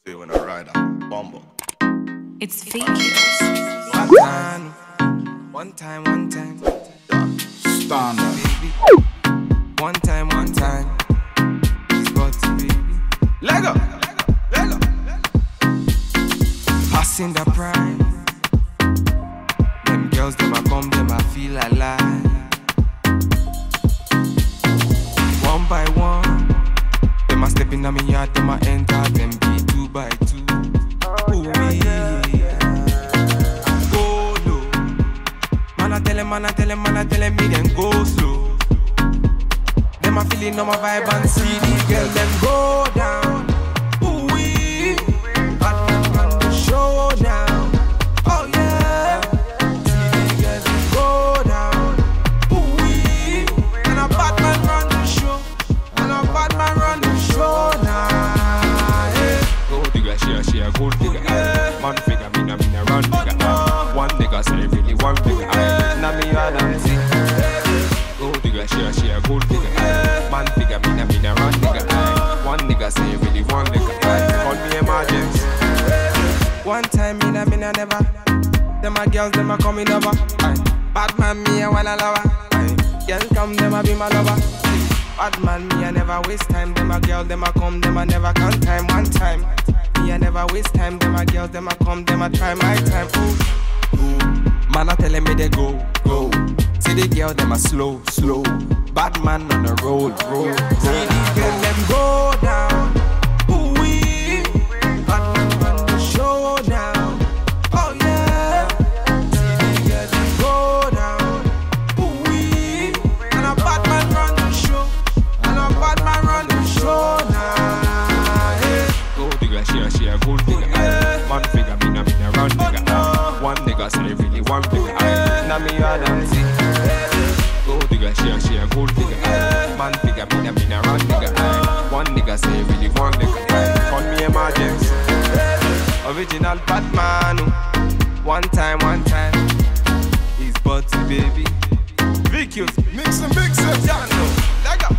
See when I ride a bumble. It's fake kills. One time. Yeah. Standard. Baby. One time. It's got to baby. Lego. Passing the prime. Them girls, them a come, them a feel alive. One by one. Them a step in a me yard, them a enter, them be 2 by 2. Ooh, yeah. Go low. Man I tell them me them go slow. Them a feeling on my vibe and see the girl them go down. Ooh, wee. Bad man the show now. Oh yeah. See the girl them go down. Ooh, wee. And a bad man run the show. And a bad man run the show now. Yeah. Gold digger, she a gold digger. Man figure, me na run digger. One nigga say really one figure. Now me all and see. Gold digger, she a gold digger. Man figure, me na run digger. One nigga say really one nigga. Call me emergency. One time me na never. Them a girls, them a coming over. Bad man me a wanna lover. Girl come, them a be my lover. Bad man me a never waste time. Them a girl, them a come, them a never count time. One time me a never waste time. Them a girls, them a come, them a try my time. Ooh. Man a telling me they go. See the girl, them a slow. Bad man on the road. See the girl, them go down. Ooh wee. Bad man on the show now. Oh yeah. See the girl, them go down. Ooh wee. And a bad man run the show. And a bad man run the show now. Yeah. Gold digger, she a gold digger. Man figure, me na run digger. One nigga say really one figure. Now me all and see. Gold digger, she a gold digger. Man figure, me na run digger. One nigga say really one nigga. Call me emergency. Original Batman. One time. He's Butty baby. Vicus. Mix it. Yeah, no. Lego.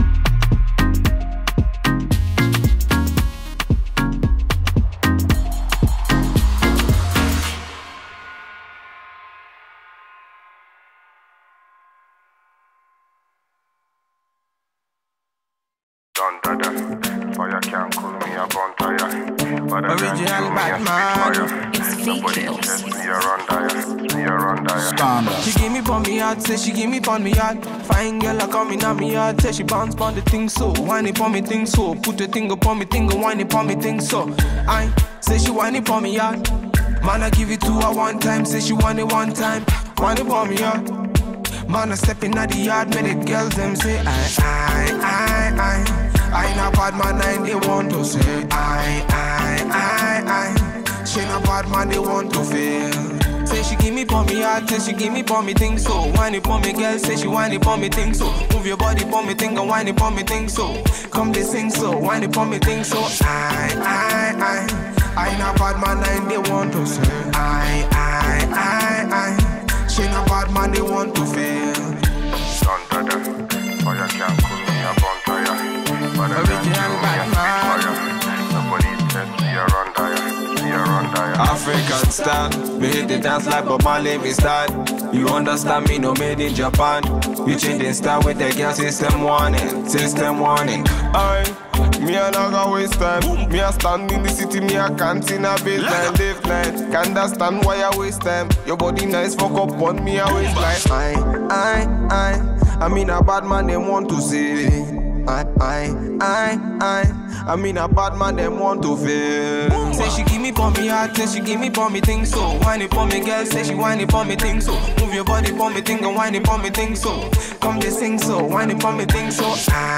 Fire can't cool me a bonfire. Original Batman. It's fake kills. Me a run dire. Standard. She give me pon me heart, say she give me pon me heart. Fine girl a coming on me heart, say she bounce pon the thing so. Whine it pon me thing so. Put the thing upon me thing, whine it pon me thing so. I say she whine it pon me heart. Man I give it to her one time, say she want it one time. Whine it pon me heart. Man I step in at the yard, make the girls them say I not bad man and they want to say I. She not bad man, they want to fail. Say she give me pon me heart, say she give me pon me thing so. Whine it pon me girl, say she whine it pon me thing so. Move your body pon me thing and whine it pon me thing so. Come they sing so, whine it pon me thing so. I not bad man and they want to say I. She not bad man, they want to fail. Fire can't cool me a bonfire. Original Batman. Nobody says me a run dire. African style, me hit the dance like Bob Marley, me style. You understand me, no made in Japan. You changing style with the girl, system warning. Me a not gonna waste time. Me a stand in the city, me a can't in a baseline, live night. Can't understand why I waste time. Your body nice, fuck up on me, I waste like I mean a bad man, they want to say I mean a bad man, them want to fail. Say she give me pon me heart, say she give me pon me thing so. Whine it pon me girl, say she whine it pon me thing so. Move your body pon me thing and whine it pon me thing so. Come they sing so, whine it pon me thing so.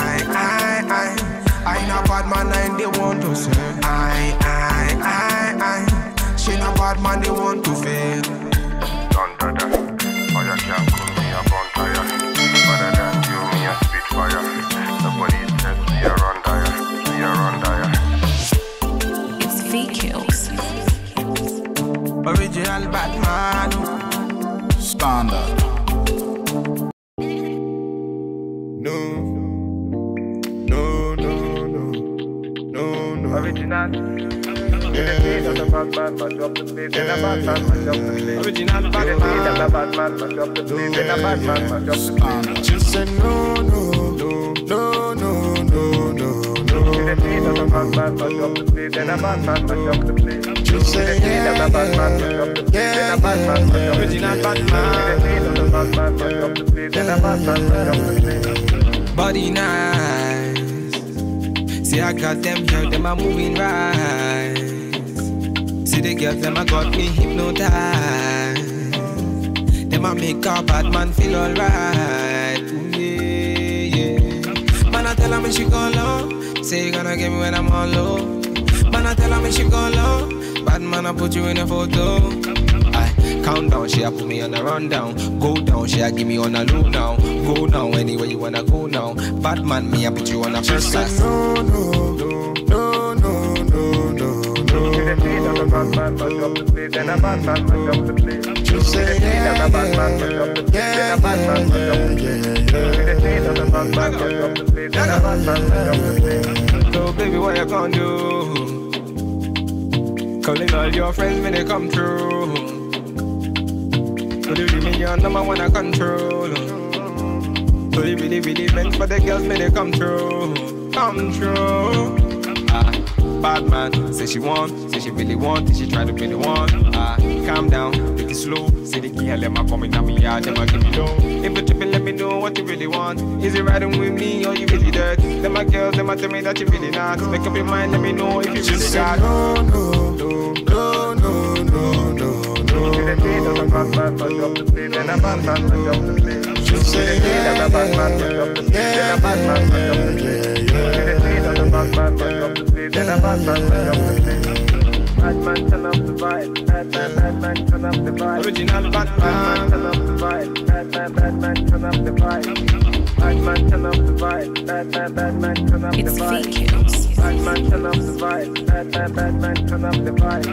I not bad man and they want to say I. She not bad man, they want to fail. Fire can't cool me a bonfire. Better than you, me a spitfire. Nobody says me a run dire. It's fake kills. Original Batman. Standard. No. Original. Original bad man. She said no, no, no, no, no, no, no, no. She said yeah, Original bad man. Body nice. See I got them here, them are moving right. See the girls, them a got me hypnotized. Them a make a bad man feel alright. Ooh, yeah, yeah. Man, I tell her when she go low. Say you gonna get me when I'm all low. Man, I tell her when she go low. Bad man, I put you in a photo. I count down, she a put me on a rundown. Go down, she a give me on a low now. Go now, anywhere you wanna go now. Bad man, me a put you on a first class. no, no, no, no, no, no, no. She said yeah, So baby, what you gonna do? Calling all your friends when they come through. So they give me your number one I control. So they really, really meant for the girls when they come through. Come through. Bad man, say she want, say she really want, say she try to be the one. Calm down, take it slow. Say the girl, let me come in on me yard, them a give me low. If you tripping, let me know what you really want. Is it riding with me or you really dirt? Them my girls, them a tell me that you really not. Make up your mind, let me know if you really got. no, no, no, no, no, no, no. She said Bad man, turn up the vibe. Bad man, turn up the vibe. Original bad man, turn up the vibe. Bad man, turn up the vibe. Bad man, turn up the vibe. Bad man, turn up the It's vibe. fake kills. Bad man, turn up the vibe. Bad man, turn up the vibe.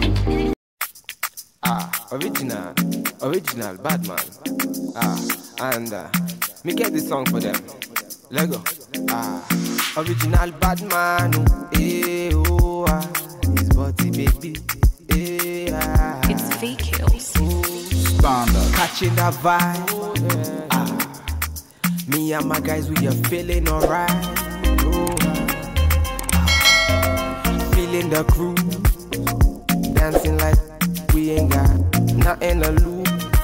Original bad man. And me get this song for them. Lego. Original bad man. Oh, his body baby. It's fake kills. standard. Catching that vibe. Me and my guys, we are feeling alright. Feeling the crew. Dancing like we ain't got nothing to lose.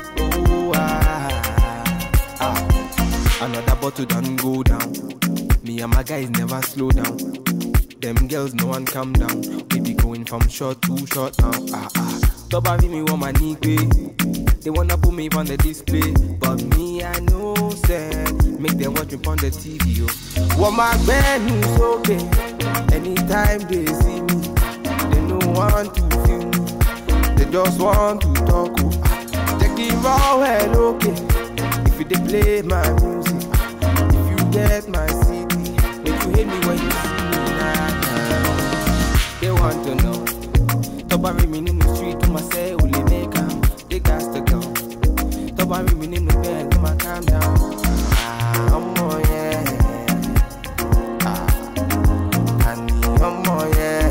Another bottle done go down. Me and my guys never slow down. Them girls, no one calm down. We be going from short to short now. Top of me want my knee pay. They wanna put me on the display, but me I know send. Make them watch me on the TV. What my band is okay. Anytime they see me, they don't want to feel me. They just want to talk. Check it raw well okay. If you they play my music, if you get my CD, if you hate me when you see me now, they want to know. Top of me in the street to myself, will they make them? They got to go. Top of me in the bed, to my calm down. I'm on yeah. I'm on yeah.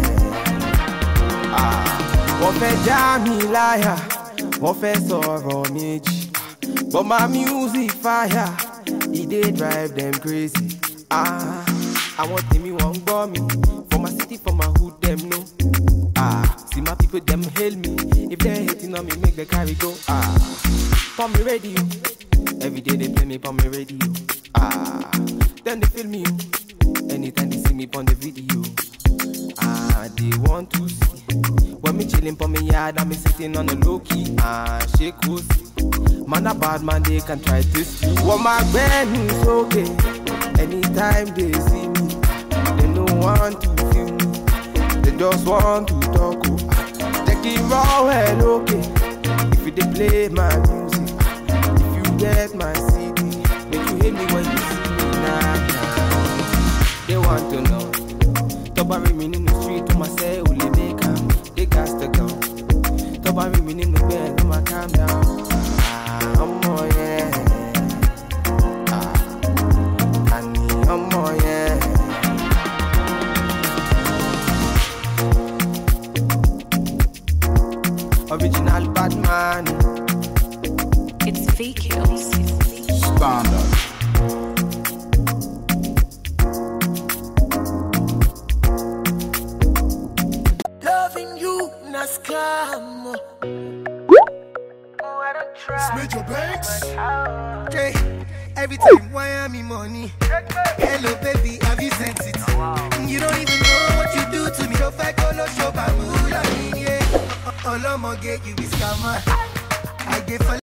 Wọ́n fẹ́ já mi láyà, wọ́n fẹ́ sọ̀rọ̀ méjì. But my music fire, it dey drive them crazy. I want me one for me, for my city, for my hood, them know. See my people, them hail me. If they hating on me, make the carry go. For me radio, every day they play me for me radio. Then they feel me, anytime they see me on the video. They want to see when me chilling for me yard, and me sitting on the low key. Shake cozy. Man a bad man, they can try this. What my band is okay. Anytime they see me, they don't want to feel me. They just want to talk. Take it raw well okay. If you they play my music, if you get my CD, make you hate me when you see me now. They want to know. Top of me in the street to myself, will they make them? They got to go. Top of me in the bed, I'ma calm down. I'm on yeah. I'm on yeah. original bad man. It's V-Kills. Standard. Loving you, na scam. Major Banks. Okay. Every time, why am I money? Hello, baby, have you sent it? You don't even know what you do to me. If I go no show, babu, yeah. All I'm gonna get you is scammer. I get for